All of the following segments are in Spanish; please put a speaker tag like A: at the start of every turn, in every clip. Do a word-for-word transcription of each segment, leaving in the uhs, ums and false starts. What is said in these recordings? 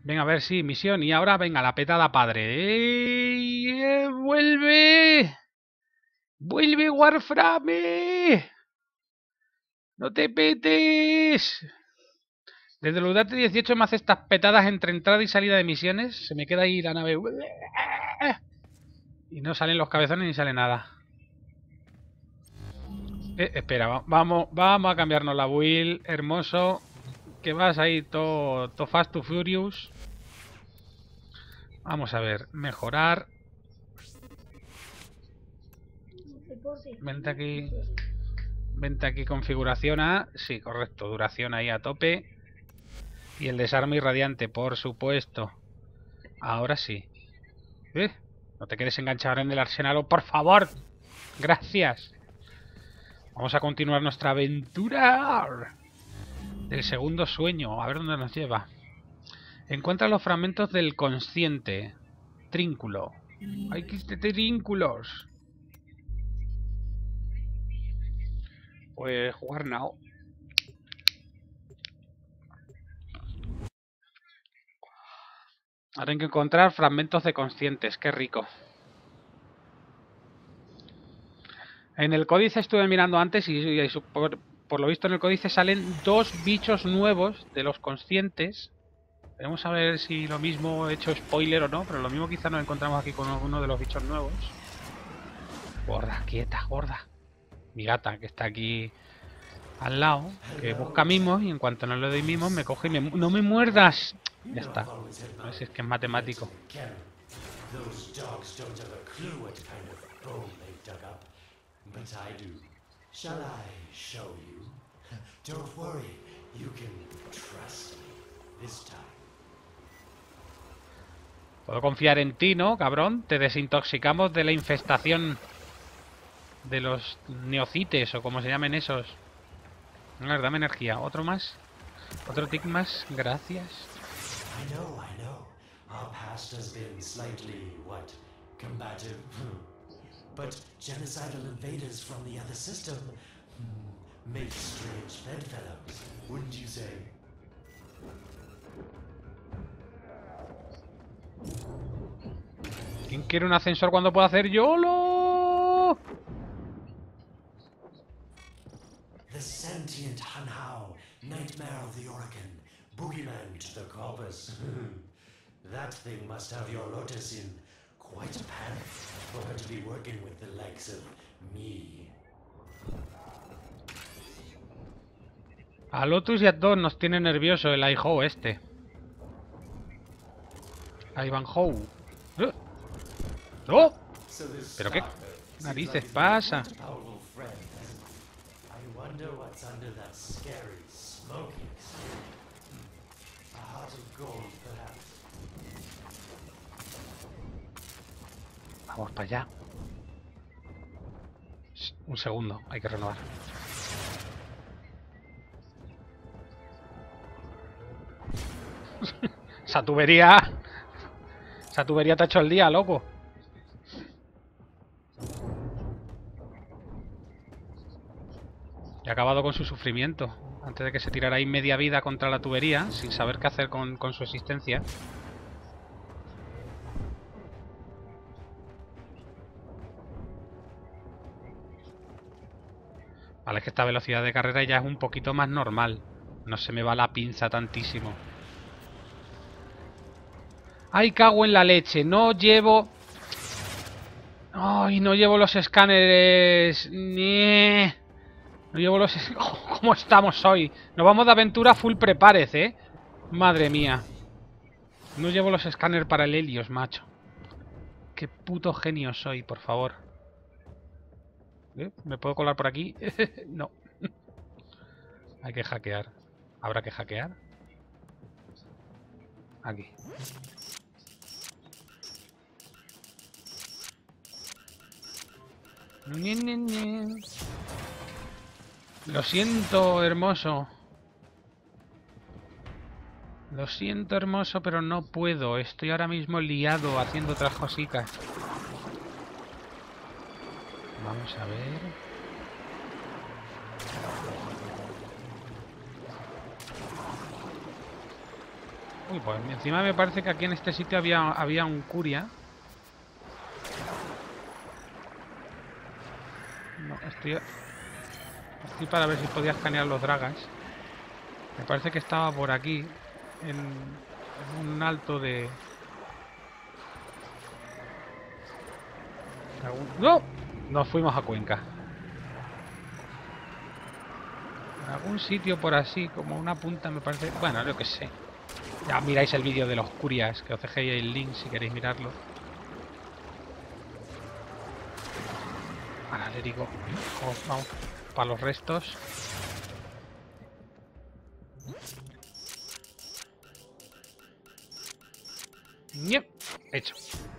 A: Venga, a ver, sí, misión. Y ahora, venga, la petada padre. ¡Ey! ¡Eh, ¡Vuelve! ¡Vuelve, Warframe! ¡No te petes! Desde el U D A T dieciocho me hace estas petadas entre entrada y salida de misiones. Se me queda ahí la nave. Y no salen los cabezones ni sale nada. Eh, espera, vamos, vamos a cambiarnos la build, hermoso. Que vas ahí todo to fast to furious. Vamos a ver, mejorar. Vente aquí. Vente aquí, configuración A. Sí, correcto, duración ahí a tope. Y el desarme irradiante, por supuesto. Ahora sí. ¿Eh? No te quedes enganchado en el arsenal, por favor. Gracias. Vamos a continuar nuestra aventura del segundo sueño. A ver dónde nos lleva. Encuentra los fragmentos del consciente. Trínculo. Hay que trínculos. Pues jugar now. Ahora hay que encontrar fragmentos de conscientes. Qué rico. En el códice estuve mirando antes y, y por, por lo visto en el códice salen dos bichos nuevos de los conscientes. Vamos a ver si lo mismo he hecho spoiler o no, pero lo mismo quizá nos encontramos aquí con uno de los bichos nuevos. Gorda, quieta, gorda. Mi gata que está aquí al lado, que busca mimos y en cuanto no le doy mimos me coge y me... ¡No me muerdas! Ya está. A ver si es que es matemático. Puedo confiar en ti, ¿no, cabrón? Te desintoxicamos de la infestación de los neocites o como se llamen esos. A ver, dame energía. ¿Otro más? ¿Otro tic más? Gracias. I know, I know. Our past has been slightly, what, combative. But genocidal invaders from the other system make strange bedfellows, wouldn't you say? ¿Quién quiere un ascensor cuando puedo hacer YOLO? The sentient Hanhao, nightmare of the Orokin, boogeyman to the corpus. That thing must have your Lotus in quite a panic for her to be working with the likes of me. A Lotus y a Don nos tiene nervioso el Iho este. Ivanhoe. ¡Oh! ¡Oh! ¿Pero qué narices pasa? Vamos para allá. Un segundo, hay que renovar. Esa tubería... Esa tubería te ha hecho el día, loco. Y ha acabado con su sufrimiento. Antes de que se tirara ahí media vida contra la tubería, sin saber qué hacer con, con su existencia. Vale, es que esta velocidad de carrera ya es un poquito más normal. No se me va la pinza tantísimo. ¡Ay, cago en la leche! No llevo... ¡Ay, no llevo los escáneres! ¡Nie! No llevo los... Oh, ¿cómo estamos hoy? Nos vamos de aventura full prepared, ¿eh? Madre mía. No llevo los escáneres para el Helios, macho. Qué puto genio soy, por favor. ¿Eh? ¿Me puedo colar por aquí? No. Hay que hackear. ¿Habrá que hackear? Aquí. Ni, ni, ni. Lo siento, hermoso. Lo siento, hermoso, pero no puedo. Estoy ahora mismo liado haciendo otras cositas. Vamos a ver. Uy, pues encima me parece que aquí en este sitio había, había un curia. No, estoy... Estoy para ver si podía escanear los dragas. Me parece que estaba por aquí. En, en un alto de... ¡No! Nos fuimos a Cuenca. En algún sitio por así, como una punta me parece... Bueno, yo que sé. Ya miráis el vídeo de los curias, que os dejé ahí el link si queréis mirarlo. Ahora le digo... Vamos, vamos para los restos. ¡Yep! Hecho.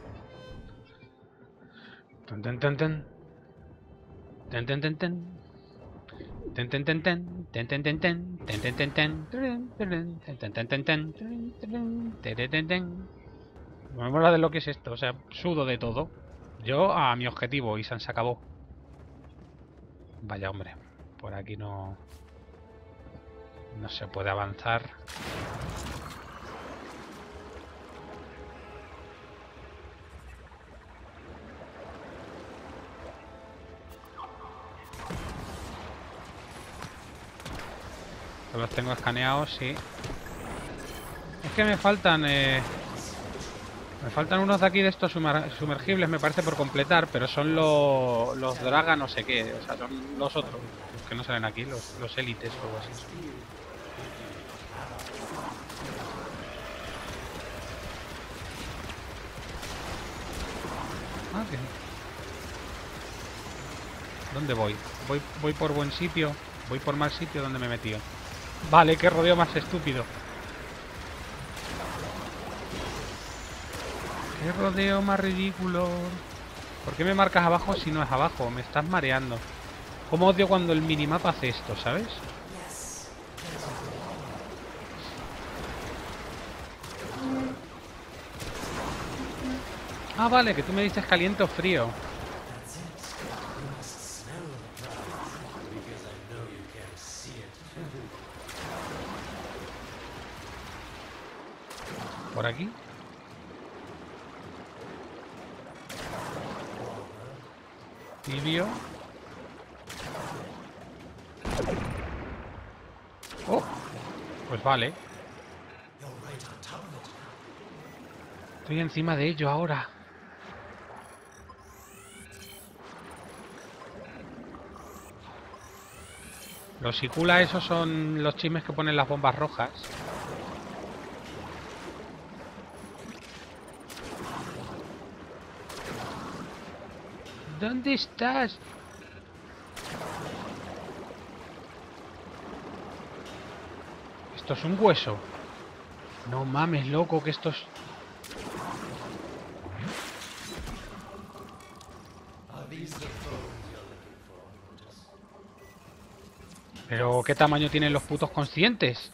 A: Ten, ten, ten, ten. Ten, ten, ten, ten. Ten, ten, ten, ten. Ten, ten, ten, ten. Ten, ten, ten, ten. Ten, ten, ten, ten, ten. Ten, ten, ten. Me mola de lo que es esto. O sea, sudo de todo. Yo a mi objetivo y se acabó. Vaya hombre. Por aquí no... No se puede avanzar. Los tengo escaneados, sí. Es que me faltan... Eh, me faltan unos de aquí de estos sumer sumergibles, me parece, por completar. Pero son los... Los Draga no sé qué. O sea, son los otros. Los que no salen aquí. Los, los élites o algo así. Ah, ¿qué? ¿Dónde voy? voy? Voy por buen sitio. Voy por mal sitio. ¿Dónde me he metido? Vale, qué rodeo más estúpido. Qué rodeo más ridículo. ¿Por qué me marcas abajo si no es abajo? Me estás mareando. Cómo odio cuando el minimapa hace esto, ¿sabes? Ah, vale, que tú me dices caliente o frío. ¿Por aquí? Tibio. Oh, pues vale. Estoy encima de ello ahora. Los Sikula, esos son los chismes que ponen las bombas rojas. ¿Dónde estás? Esto es un hueso. No mames, loco, que esto es... Pero, ¿qué tamaño tienen los putos conscientes?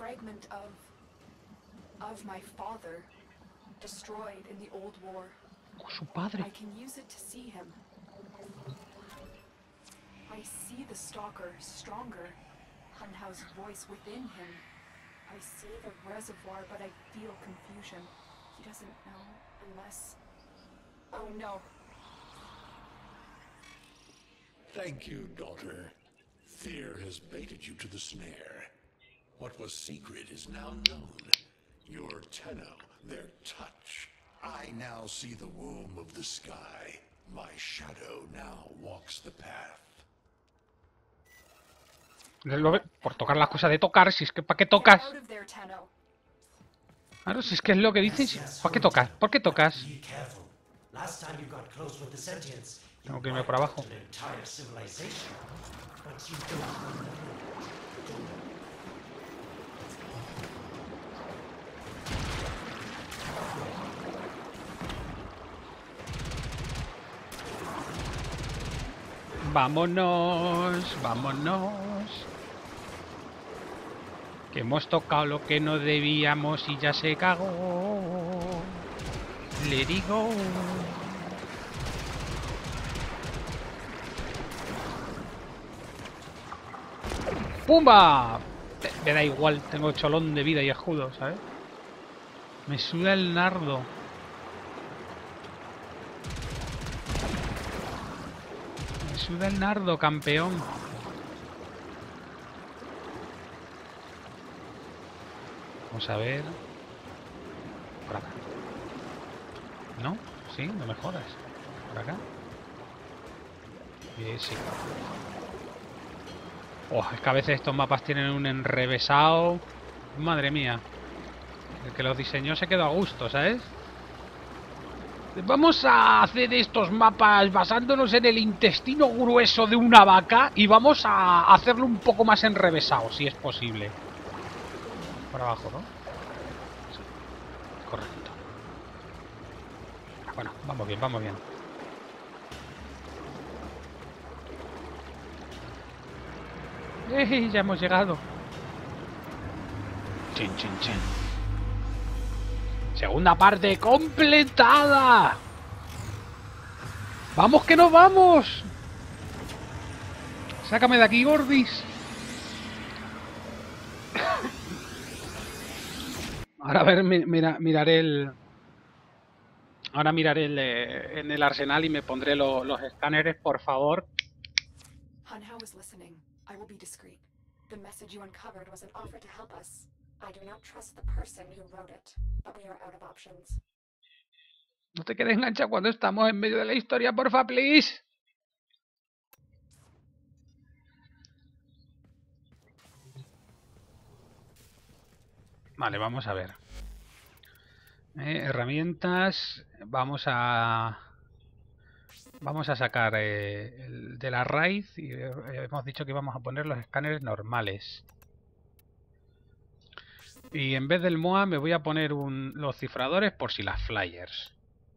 A: Oh, su padre.
B: I see the stalker stronger. Hunhow's voice within him. I see the reservoir, but I feel confusion. He doesn't know unless... Oh no.
C: Thank you, daughter. Fear has baited you to the snare. What was secret is now known. Your Tenno, their touch. I now see the womb of the sky. My shadow now walks the path.
A: Por tocar las cosas de tocar, si es que ¿para qué tocas? Claro, si es que es lo que dices, ¿para qué tocas? ¿Por qué tocas? Tengo que irme por abajo. Vámonos, vámonos. Que hemos tocado lo que no debíamos y ya se cagó. Le digo. ¡Pumba! Me da igual, tengo cholón de vida y escudo, ¿sabes? Me suda el nardo. Me suda el nardo, campeón. Vamos a ver. Por acá. ¿No? Sí, no me jodas. Por acá. Sí, sí. Oh, es que a veces estos mapas tienen un enrevesado. Madre mía. El que los diseñó se quedó a gusto, ¿sabes? Vamos a hacer estos mapas basándonos en el intestino grueso de una vaca y vamos a hacerlo un poco más enrevesado, si es posible. Por abajo, ¿no? Sí. Correcto. Bueno, vamos bien, vamos bien. ¡Eh! Ya hemos llegado. Chin, chin, chin. Segunda parte completada. ¡Vamos que nos vamos! Sácame de aquí, Gordis. Ahora a ver, mira, miraré el... Ahora miraré el, eh, en el arsenal y me pondré lo, los escáneres, por favor.
B: Hunhow is listening. I will be discreet. The message you uncovered was an offer to help us. I do not trust the person who wrote it, but we are out of options.
A: No te quedes enganchado cuando estamos en medio de la historia, porfa, please. Vale, vamos a ver. Eh, herramientas. Vamos a... Vamos a sacar eh, el de la raíz y eh, hemos dicho que íbamos a poner los escáneres normales. Y en vez del M O A me voy a poner un, los cifradores por si las flyers.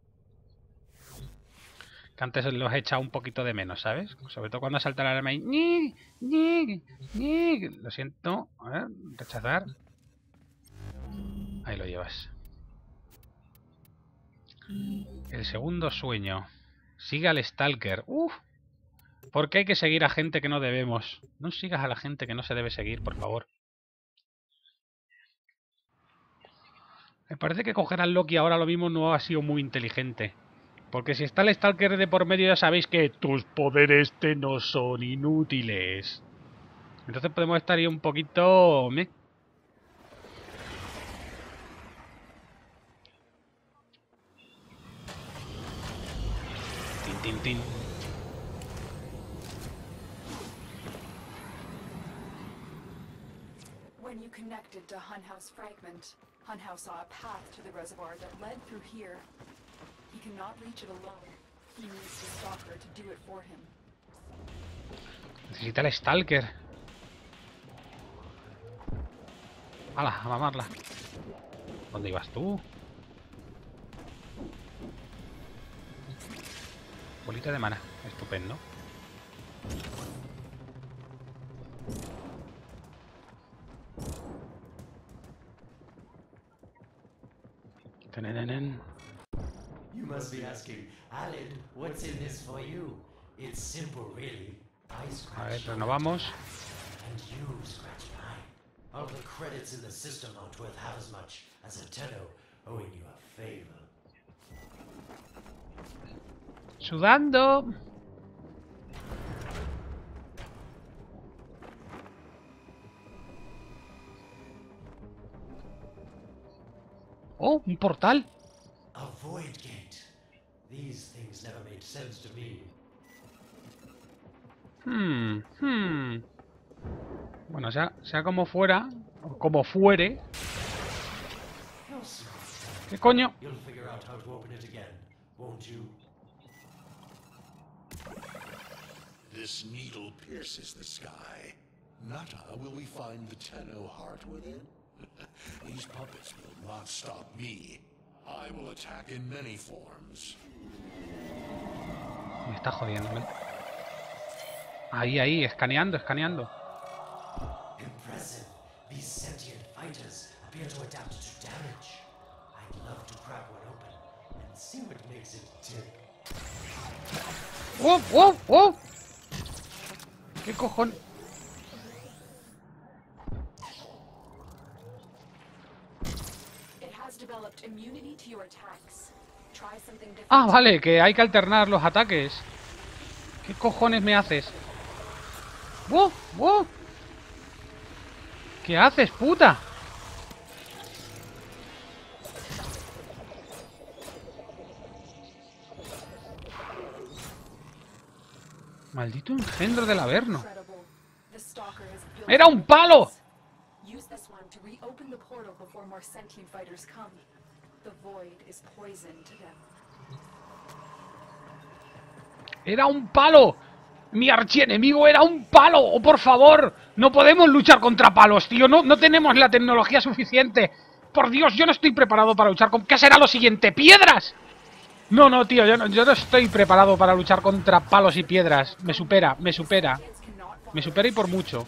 A: Que antes los he echado un poquito de menos, ¿sabes? Sobre todo cuando salta la alarma y... ¡Ni! ¡Ni! ¡Ni! Lo siento. A ver, rechazar. Ahí lo llevas. El segundo sueño. Sigue al Stalker. ¡Uf! ¿Por qué hay que seguir a gente que no debemos? No sigas a la gente que no se debe seguir, por favor. Me parece que coger al Loki ahora lo mismo no ha sido muy inteligente. Porque si está el Stalker de por medio ya sabéis que tus poderes te no son inútiles. Entonces podemos estar ahí un poquito... ¿eh? Tin, tin, tin.
B: When you connected to Hunhow's fragment, Hunhow saw a path to the reservoir that led through here. He cannot reach it alone. He needs the stalker to do it for him.
A: Necesita el Stalker. ¡Hala! A mamarla. ¿Dónde ibas tú? Bolita de mana. Estupendo. Tenenen.
D: You must be asking, Alid, what's in this for you? It's simple, really. I
A: A
D: scratch
A: ver,
D: your
A: renovamos.
D: back, and you scratch mine. All the credits in the system aren't worth half as much as a tenno owing you a favor.
A: Sudando. Oh, un portal.
D: A void gate. These things never made sense to me.
A: Hmm, hmm. Bueno, sea, sea como fuera, o como fuere.
D: You're smart.
A: ¿Qué coño?
D: You'll figure out how to open it again, won't you?
C: This needle pierces the sky. Nata, will we find the Tenno heart within? These puppets will not stop me. I will attack in many forms.
A: Me está jodiendo, ¿eh? Ahí, ahí, escaneando, escaneando.
D: Impressive. These sentient fighters appear to adapt to damage. I'd love to crack one open and see what makes it tick.
A: ¡Oh, oh, oh! ¿Qué cojones?
B: It has developed immunity to your attacks. Try something different.
A: Ah, vale, que hay que alternar los ataques. ¿Qué cojones me haces? ¡Wow! ¡Wow! ¿Qué haces, puta? Maldito engendro del Averno.
B: Incredible. The stalker has built
A: ¡Era un palo!
B: Use this one to reopen the portal before more sentient fighters come. The void is poison to them.
A: ¡Era un palo! ¡Mi archienemigo era un palo! ¡Oh, por favor! No podemos luchar contra palos, tío. No, no tenemos la tecnología suficiente. Por Dios, yo no estoy preparado para luchar con... ¿Qué será lo siguiente? ¡Piedras! No, no, tío. Yo no, yo no estoy preparado para luchar contra palos y piedras. Me supera, me supera.
B: Kids cannot
A: Me supera y por mucho.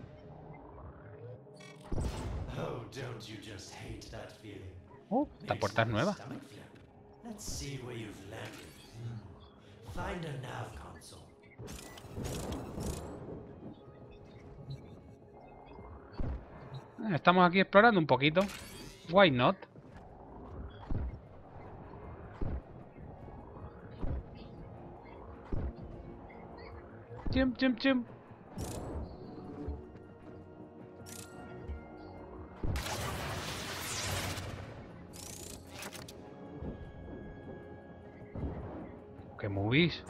D: Oh, don't you just hate that feeling?
A: Oh, esta puerta es nueva.
D: Stomach flip. Let's see where you've landed. Hmm. Find a nav console.
A: Estamos aquí explorando un poquito. Why not? Chim, chim, chim. ¿Qué movies?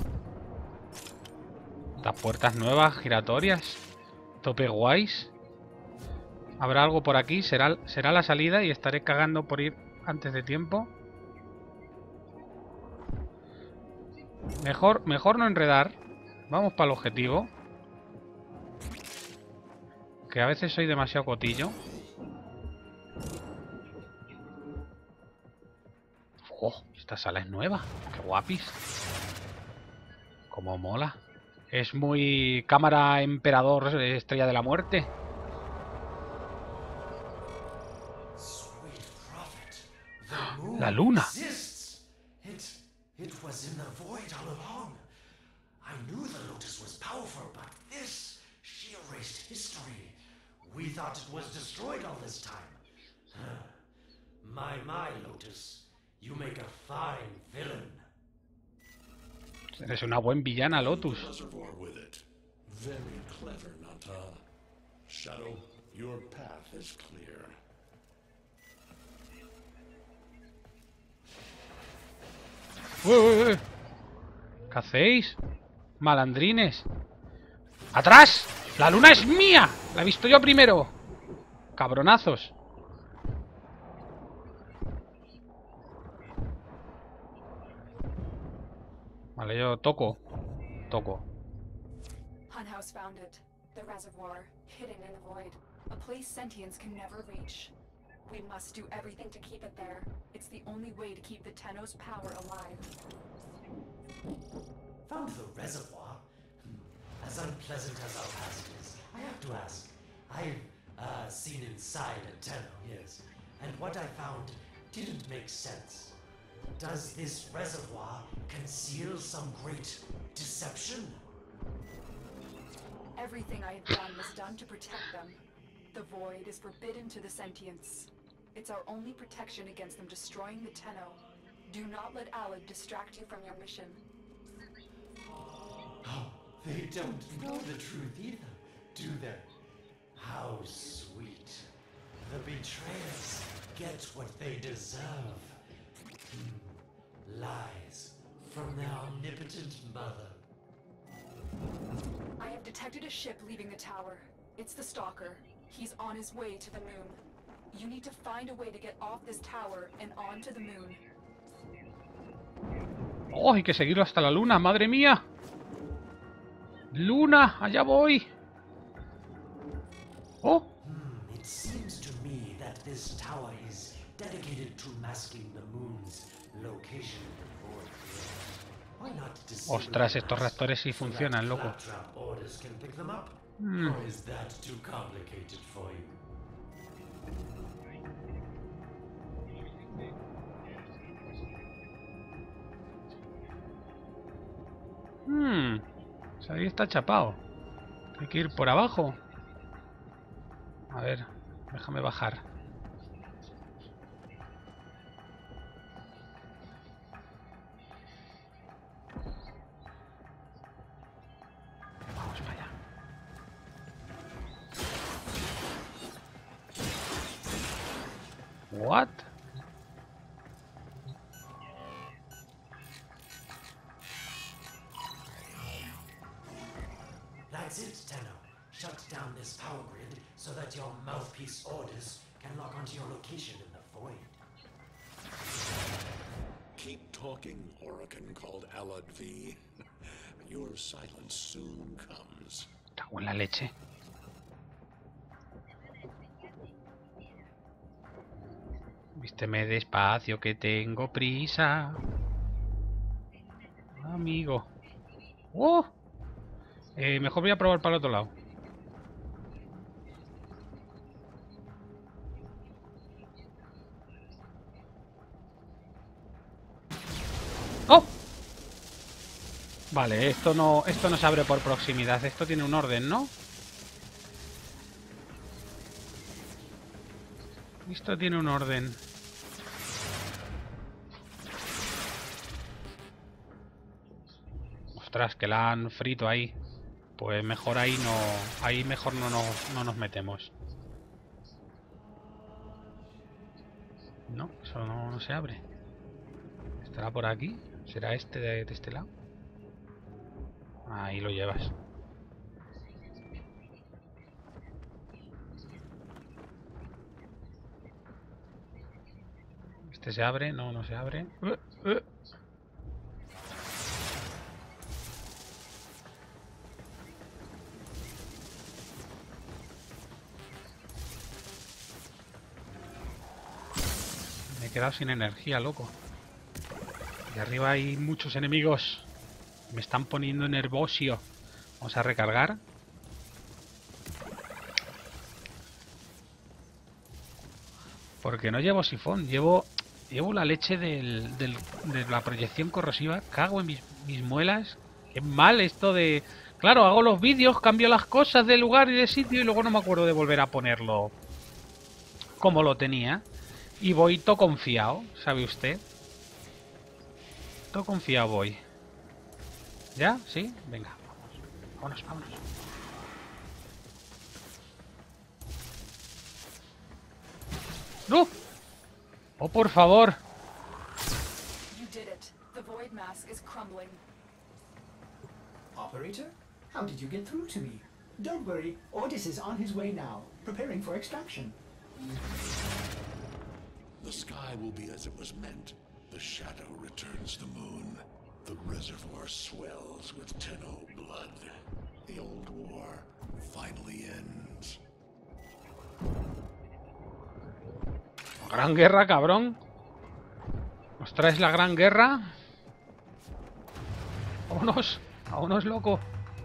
A: Estas puertas nuevas, giratorias. Tope guays. ¿Habrá algo por aquí? ¿Será, será la salida y estaré cagando por ir antes de tiempo? Mejor, mejor no enredar. Vamos para el objetivo. Que a veces soy demasiado cotillo. ¡Oh! Esta sala es nueva. ¡Qué guapis! Como mola. Es muy cámara emperador, estrella de la muerte.
D: Sweet prophet. The moon
A: La luna.
D: exists. It, it was in the void all along. I knew the Lotus was powerful, but this, she erased history. We thought it was destroyed all this time. Huh. My, my, Lotus. You make a fine villain.
A: Eres una buen villana, Lotus.
C: Reservoir with it. Very clever, Nanta. Shadow, your path is clear.
A: ¡Uy, uy, uy! ¿Qué hacéis? Malandrines. ¡Atrás! ¡La luna es mía! La he visto yo primero. Cabronazos. Vale, yo toco. Toco.
B: Hunhouse found it. The reservoir, hidden in the void. A place sentients can never reach. We must do everything to keep it there. It's the only way to keep the Tenno's power alive.
D: Found the reservoir? Hmm. As unpleasant as our past is, I have to ask. I've uh, seen inside a Tenno, yes. And what I found didn't make sense. Does this reservoir conceal some great deception?
B: Everything I have done was done to protect them. The void is forbidden to the sentients. It's our only protection against them destroying the Tenno. Do not let Alad distract you from your mission.
D: Oh, they don't know the truth either, do they? How sweet. The betrayers get what they deserve. Hmm. Lies from their omnipotent mother.
B: I have detected a ship leaving the tower. It's the Stalker. He's on his way to the moon. You need to find a way to get off this tower and onto the moon.
A: ¡Oh! Hay que seguirlo hasta la luna, madre mía. Luna, allá voy. ¡Oh!
D: Hmm, it seems to me that this tower is dedicated to masking the moon's location or why not disable
A: Ostras,
D: the
A: estos
D: mask
A: reactores sí
D: so that
A: funcionan, loco.
D: Claptrap orders can pick them up?
A: Hmm.
D: Or is that too complicated for you?
A: Hmm. O sea, ahí está chapado. Hay que ir por abajo. A ver, déjame bajar. What?
D: That's it, Tenno. Shut down this power grid so that your mouthpiece orders can lock onto your location in the void.
C: Keep talking, Orokin called Alad V. Your silence soon comes.
A: Cago en la leche. Vísteme despacio que tengo prisa. Amigo. ¡Oh! Eh, mejor voy a probar para el otro lado. ¡Oh! Vale, esto no, esto no se abre por proximidad. Esto tiene un orden, ¿no? Esto tiene un orden. Ostras, que la han frito ahí. Pues mejor ahí no... Ahí mejor no, no, no nos metemos. No, eso no, no se abre. ¿Estará por aquí? ¿Será este de, de este lado? Ahí lo llevas. ¿Este se abre? No, no se abre. Uh, uh. Me he quedado sin energía, loco. Y arriba hay muchos enemigos. Me están poniendo nervioso. Vamos a recargar. Porque no llevo sifón, llevo llevo la leche del, del, de la proyección corrosiva. Cago en mis, mis muelas. Qué mal esto de... Claro, hago los vídeos, cambio las cosas de lugar y de sitio y luego no me acuerdo de volver a ponerlo como lo tenía. Y voy todo confiado, ¿sabe usted? Todo confiado voy. ¿Ya? ¿Sí? Venga, vamos. Vámonos, vámonos. ¡No! ¡Oh, por favor!
B: You did it. The void mask is crumbling.
E: Operator? How did you get through to me? Don't worry, Ordis is on his way now, preparing for extraction.
C: The sky will be as it was meant. The shadow returns the moon. The reservoir swells with Tenno blood. The old war finally ends.
A: Gran guerra, cabrón. ¿Nos traes la gran guerra? Vámonos, vámonos, loco.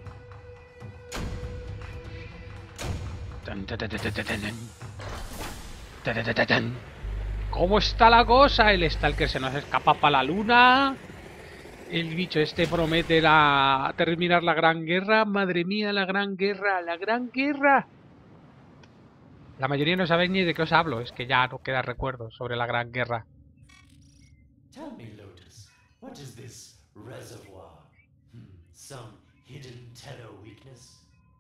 A: ¿Cómo está la cosa? El Stalker se nos escapa para la luna. El bicho este promete la... terminar la gran guerra. Madre mía, la gran guerra, la gran guerra. La mayoría no sabéis ni de qué os hablo. Es que ya no queda recuerdo sobre la gran guerra.
D: Tell me, Lotus, what is this reservoir? Hmm, some hidden Tenno weakness?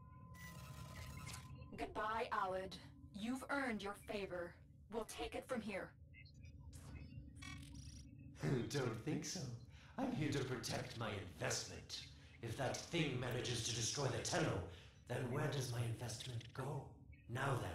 B: Goodbye, Alad. You've earned your favor. We'll take it from here.
D: Don't think so. I'm here to protect my investment. If that thing manages to destroy the Tenno, then where does my investment go? Now then,